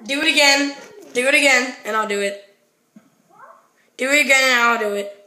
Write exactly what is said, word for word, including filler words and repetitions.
Do it again. Do it again, and I'll do it. Do it again, and I'll do it.